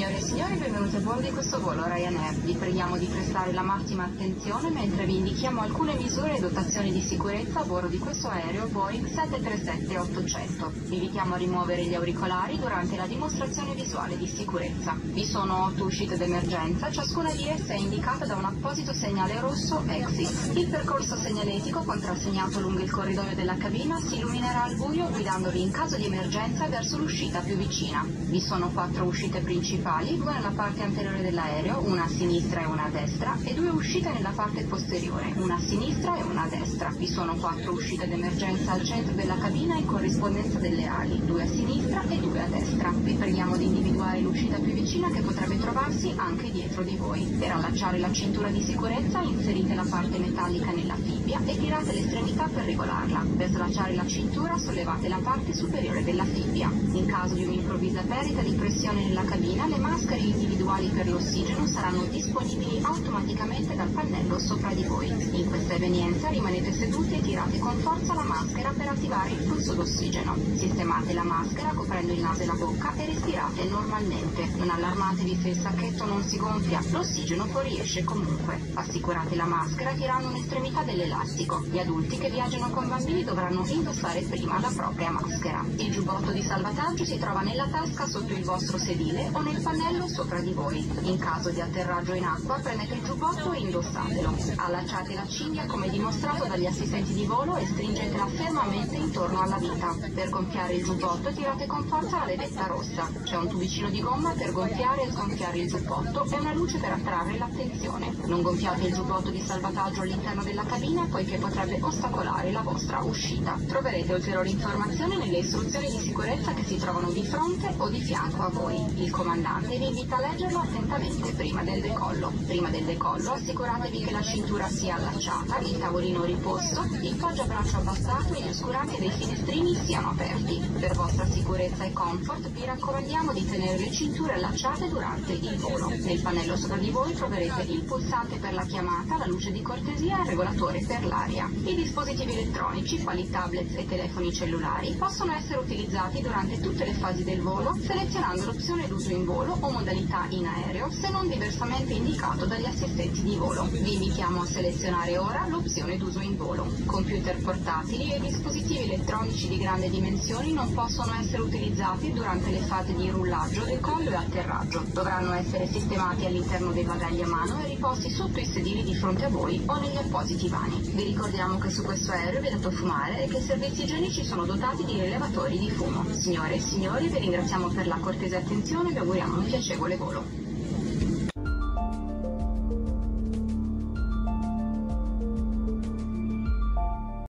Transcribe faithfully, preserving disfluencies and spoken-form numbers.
Signore e signori, benvenuti a bordo di questo volo Ryanair. Vi preghiamo di prestare la massima attenzione mentre vi indichiamo alcune misure e dotazioni di sicurezza a bordo di questo aereo Boeing sette tre sette ottocento. Vi invitiamo a rimuovere gli auricolari durante la dimostrazione visuale di sicurezza. Vi sono otto uscite d'emergenza, ciascuna di esse è indicata da un apposito segnale rosso Exit. Il percorso segnaletico contrassegnato lungo il corridoio della cabina si illuminerà al buio guidandovi in caso di emergenza verso l'uscita più vicina. Vi sono quattro uscite principali, due nella parte anteriore dell'aereo, una a sinistra e una a destra, e due uscite nella parte posteriore, una a sinistra e una a destra. Vi sono quattro uscite d'emergenza al centro della cabina in corrispondenza delle ali, due a sinistra e due a destra. Vi preghiamo di individuare l'uscita più vicina che potrebbe trovarsi anche dietro di voi. Per allacciare la cintura di sicurezza inserite la parte metallica nella fibbia e tirate l'estremità per regolarla. Per slacciare la cintura sollevate la parte superiore della fibbia. In caso di un'improvvisa perdita di pressione nella cabina, le maschere individuali per l'ossigeno saranno disponibili automaticamente dal pannello sopra di voi. In questa evenienza rimanete seduti e tirate con forza la maschera per attivare il flusso d'ossigeno. Sistemate la maschera coprendo il naso e la bocca e respirate normalmente. Non allarmatevi se il sacchetto non si gonfia, l'ossigeno fuoriesce comunque. Assicurate la maschera tirando un'estremità dell'elastico. Gli adulti che viaggiano con bambini dovranno indossare prima la propria maschera. Il giubbotto di salvataggio si trova nella tasca sotto il vostro sedile o nel pannello sopra di voi. In caso di atterraggio in acqua prendete il giubbotto e indossatelo. Allacciate la cinghia come dimostrato dagli assistenti di volo e stringetela fermamente intorno alla vita. Per gonfiare il giubbotto tirate con forza la levetta rossa. C'è un tubicino di gomma per gonfiare e sgonfiare il giubbotto e una luce per attrarre l'attenzione. Non gonfiate il giubbotto di salvataggio all'interno della cabina poiché potrebbe ostacolare la vostra uscita. Troverete ulteriori informazioni nelle istruzioni di sicurezza che si trovano di fronte o di fianco a voi. Il comandante vi invita a leggerlo attentamente prima del decollo. Prima del decollo assicuratevi che la cintura sia allacciata, il tavolino riposto, il poggiabraccio abbassato e gli oscuranti dei finestrini siano aperti. Per vostra sicurezza e comfort vi raccomandiamo di tenere le cinture allacciate durante il volo. Nel pannello sopra di voi troverete il pulsante per la chiamata, la luce di cortesia e il regolatore per l'aria. I dispositivi elettronici, quali tablets e telefoni cellulari, possono essere utilizzati durante tutte le fasi del volo, selezionando l'opzione d'uso in volo o modalità in aereo, se non diversamente indicato dagli assistenti di volo. Vi invitiamo a selezionare ora l'opzione d'uso in volo. Computer portatili e dispositivi elettronici di grandi dimensioni non possono essere utilizzati durante le fasi di rullaggio, decollo e atterraggio. Dovranno essere sistemati all'interno dei bagagli a mano e riposti sotto i sedili di fronte a voi o negli appositi vani. Vi ricordiamo che su questo aereo è vietato fumare e che i servizi igienici sono dotati di rilevatori di fumo. Signore e signori, vi ringraziamo per la cortese attenzione e vi auguriamo un piacevole volo.